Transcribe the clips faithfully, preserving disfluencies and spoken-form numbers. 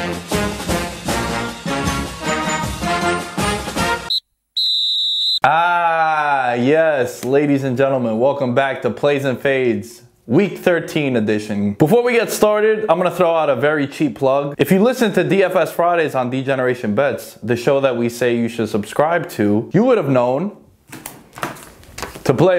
Ah, yes, ladies and gentlemen, welcome back to Plays and Fades, Week thirteen edition. Before we get started, I'm gonna throw out a very cheap plug. If you listen to D F S Fridays on D-Generation Bets, the show that we say you should subscribe to, you would have known to play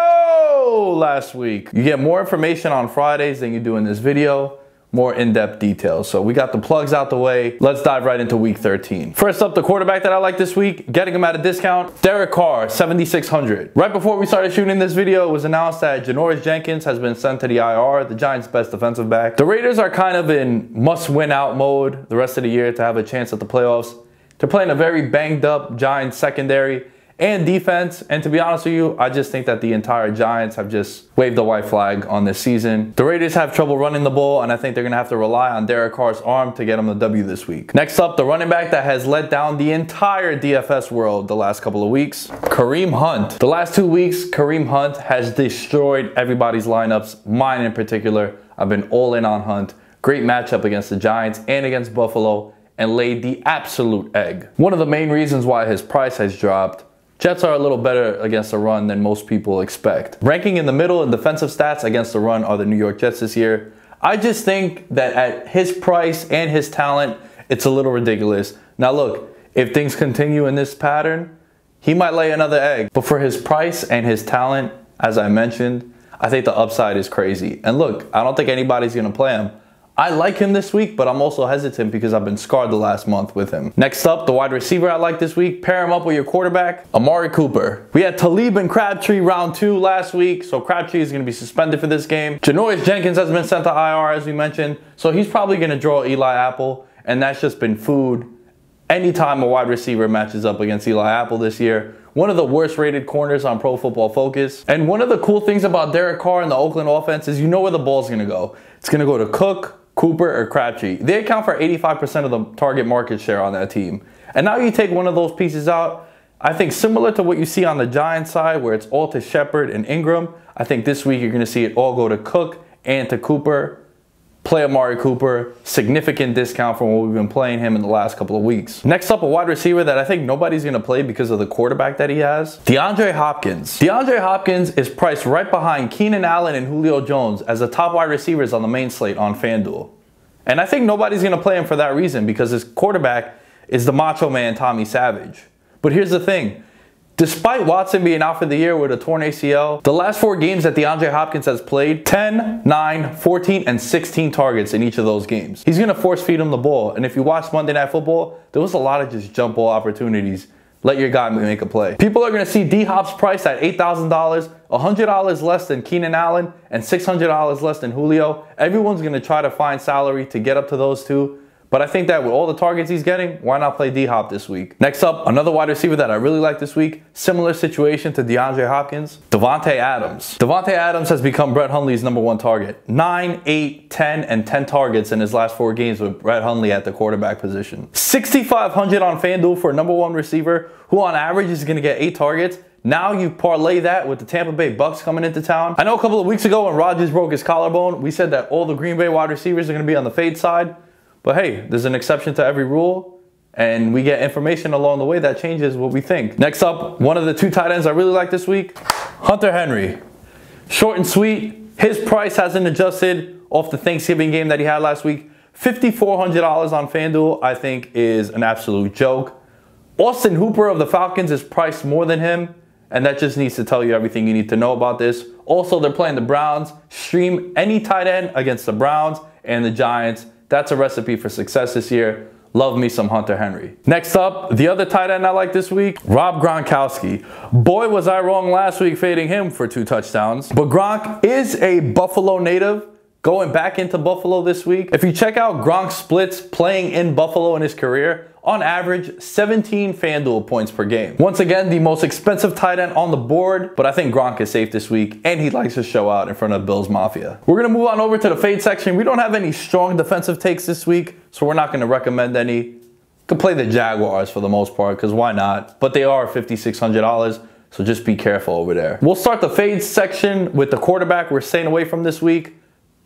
Julio last week. You get more information on Fridays than you do in this video. More in-depth details. So we got the plugs out the way. Let's dive right into week thirteen. First up, the quarterback that I like this week, getting him at a discount, Derek Carr, seventy-six hundred. Right before we started shooting this video, it was announced that Janoris Jenkins has been sent to the I R, the Giants' best defensive back. The Raiders are kind of in must-win out mode the rest of the year to have a chance at the playoffs. They're playing a very banged up Giants secondary and defense, and to be honest with you, I just think that the entire Giants have just waved the white flag on this season. The Raiders have trouble running the ball, and I think they're gonna have to rely on Derek Carr's arm to get them the W this week. Next up, the running back that has let down the entire D F S world the last couple of weeks, Kareem Hunt. The last two weeks, Kareem Hunt has destroyed everybody's lineups, mine in particular. I've been all in on Hunt. Great matchup against the Giants and against Buffalo, and laid the absolute egg. One of the main reasons why his price has dropped, Jets are a little better against the run than most people expect. Ranking in the middle in defensive stats against the run are the New York Jets this year. I just think that at his price and his talent, it's a little ridiculous. Now look, if things continue in this pattern, he might lay another egg. But for his price and his talent, as I mentioned, I think the upside is crazy. And look, I don't think anybody's gonna play him. I like him this week, but I'm also hesitant because I've been scarred the last month with him. Next up, the wide receiver I like this week, pair him up with your quarterback, Amari Cooper. We had Talib and Crabtree round two last week, so Crabtree is going to be suspended for this game. Janoris Jenkins has been sent to I R, as we mentioned, so he's probably going to draw Eli Apple, and that's just been food anytime a wide receiver matches up against Eli Apple this year. One of the worst rated corners on Pro Football Focus. And one of the cool things about Derek Carr and the Oakland offense is you know where the ball's going to go. It's going to go to Cook, Cooper, or Crabtree. They account for eighty-five percent of the target market share on that team. And now you take one of those pieces out, I think similar to what you see on the Giants side where it's all to Shepard and Ingram, I think this week you're going to see it all go to Cook and to Cooper. Play Amari Cooper, significant discount from what we've been playing him in the last couple of weeks. Next up, a wide receiver that I think nobody's going to play because of the quarterback that he has, DeAndre Hopkins. DeAndre Hopkins is priced right behind Keenan Allen and Julio Jones as the top wide receivers on the main slate on FanDuel. And I think nobody's going to play him for that reason because his quarterback is the Macho Man Tommy Savage. But here's the thing. Despite Watson being out for the year with a torn A C L, the last four games that DeAndre Hopkins has played, ten, nine, fourteen, and sixteen targets in each of those games. He's going to force feed him the ball. And if you watch Monday Night Football, there was a lot of just jump ball opportunities. Let your guy make a play. People are going to see D-Hop's price at eight thousand dollars, one hundred dollars less than Keenan Allen, and six hundred dollars less than Julio. Everyone's going to try to find salary to get up to those two. But I think that with all the targets he's getting, why not play D-Hop this week? Next up, another wide receiver that I really like this week. Similar situation to DeAndre Hopkins, Davante Adams. Davante Adams has become Brett Hundley's number one target. nine, eight, ten, and ten targets in his last four games with Brett Hundley at the quarterback position. sixty-five hundred on FanDuel for a number one receiver who on average is going to get eight targets. Now you parlay that with the Tampa Bay Bucks coming into town. I know a couple of weeks ago when Rodgers broke his collarbone, we said that all the Green Bay wide receivers are going to be on the fade side. But hey, there's an exception to every rule, and we get information along the way that changes what we think. Next up, one of the two tight ends I really like this week, Hunter Henry. Short and sweet. His price hasn't adjusted off the Thanksgiving game that he had last week. five thousand four hundred dollars on FanDuel, I think, is an absolute joke. Austin Hooper of the Falcons is priced more than him, and that just needs to tell you everything you need to know about this. Also, they're playing the Browns. Stream any tight end against the Browns and the Giants. That's a recipe for success this year. Love me some Hunter Henry. Next up, the other tight end I like this week, Rob Gronkowski. Boy, was I wrong last week fading him for two touchdowns. But Gronk is a Buffalo native, going back into Buffalo this week. If you check out Gronk's splits playing in Buffalo in his career, on average, seventeen FanDuel points per game. Once again, the most expensive tight end on the board, but I think Gronk is safe this week, and he likes to show out in front of Bills Mafia. We're gonna move on over to the fade section. We don't have any strong defensive takes this week, so we're not gonna recommend any. You could play the Jaguars for the most part, because why not? But they are five thousand six hundred dollars, so just be careful over there. We'll start the fade section with the quarterback we're staying away from this week,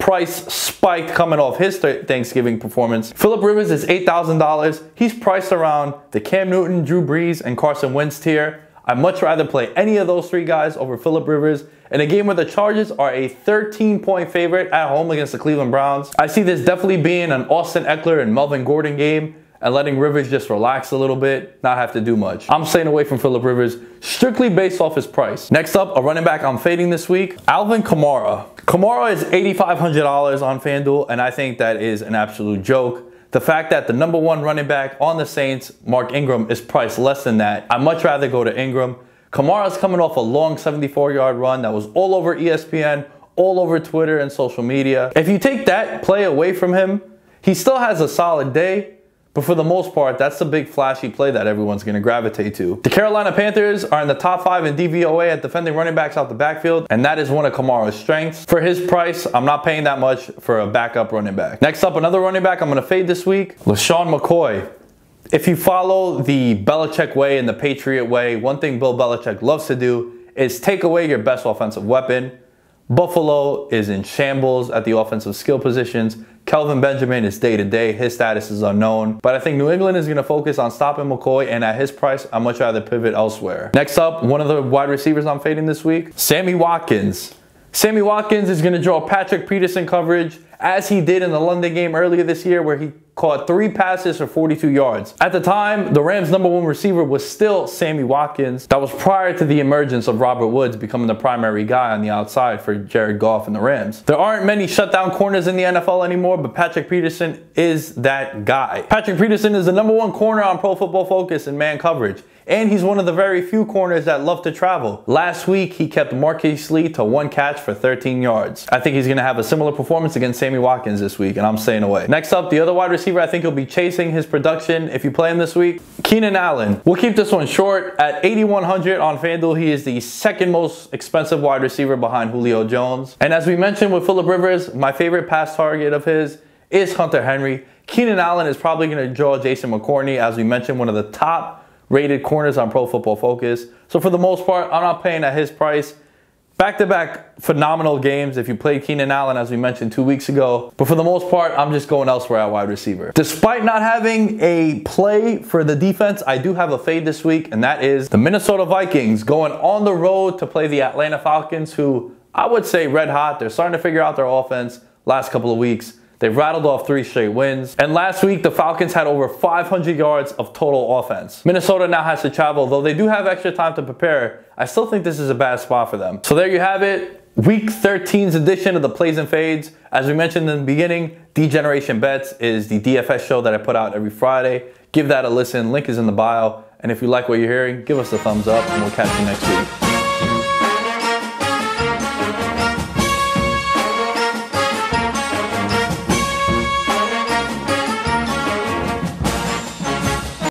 price spiked coming off his Thanksgiving performance. Phillip Rivers is eight thousand dollars. He's priced around the Cam Newton, Drew Brees, and Carson Wentz tier. I'd much rather play any of those three guys over Phillip Rivers in a game where the Chargers are a thirteen point favorite at home against the Cleveland Browns. I see this definitely being an Austin Eckler and Melvin Gordon game and letting Rivers just relax a little bit, not have to do much. I'm staying away from Phillip Rivers strictly based off his price. Next up, a running back I'm fading this week, Alvin Kamara. Kamara is eight thousand five hundred dollars on FanDuel, and I think that is an absolute joke. The fact that the number one running back on the Saints, Mark Ingram, is priced less than that, I'd much rather go to Ingram. Kamara's coming off a long seventy-four yard run that was all over E S P N, all over Twitter and social media. If you take that play away from him, he still has a solid day, but for the most part, that's the big flashy play that everyone's going to gravitate to. The Carolina Panthers are in the top five in D V O A at defending running backs out the backfield, and that is one of Kamara's strengths. For his price, I'm not paying that much for a backup running back. Next up, another running back I'm going to fade this week, LaShawn McCoy. If you follow the Belichick way and the Patriot way, one thing Bill Belichick loves to do is take away your best offensive weapon. Buffalo is in shambles at the offensive skill positions. Kelvin Benjamin is day-to-day. His status is unknown. But I think New England is going to focus on stopping McCoy, and at his price, I'd much rather pivot elsewhere. Next up, one of the wide receivers I'm fading this week, Sammy Watkins. Sammy Watkins is going to draw Patrick Peterson coverage, as he did in the London game earlier this year, where he caught three passes for forty-two yards. At the time, the Rams' number one receiver was still Sammy Watkins. That was prior to the emergence of Robert Woods becoming the primary guy on the outside for Jared Goff and the Rams. There aren't many shutdown corners in the N F L anymore, but Patrick Peterson is that guy. Patrick Peterson is the number one corner on Pro Football Focus in man coverage, and he's one of the very few corners that love to travel. Last week, he kept Marquise Lee to one catch for thirteen yards. I think he's going to have a similar performance against Sammy Watkins this week, and I'm staying away. Next up, the other wide receiver I think he'll be chasing his production if you play him this week, Keenan Allen. We'll keep this one short. At eighty-one hundred on FanDuel, he is the second most expensive wide receiver behind Julio Jones. And as we mentioned with Phillip Rivers, my favorite pass target of his is Hunter Henry. Keenan Allen is probably going to draw Jason McCourty, as we mentioned, one of the top rated corners on Pro Football Focus. So for the most part, I'm not paying at his price. Back-to-back phenomenal games if you played Keenan Allen, as we mentioned two weeks ago. But for the most part, I'm just going elsewhere at wide receiver. Despite not having a play for the defense, I do have a fade this week, and that is the Minnesota Vikings going on the road to play the Atlanta Falcons, who I would say red hot. They're starting to figure out their offense last couple of weeks. They've rattled off three straight wins. And last week, the Falcons had over five hundred yards of total offense. Minnesota now has to travel. Though they do have extra time to prepare, I still think this is a bad spot for them. So there you have it. Week thirteen's edition of the Plays and Fades. As we mentioned in the beginning, D-Generation Bets is the D F S show that I put out every Friday. Give that a listen. Link is in the bio. And if you like what you're hearing, give us a thumbs up, and we'll catch you next week.